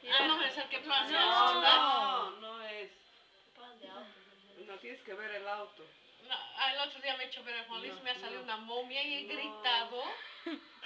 no es el que planea. No es. No tienes que ver el auto. No, el otro día me he hecho ver a Juan Luis, me ha salido una momia y he gritado.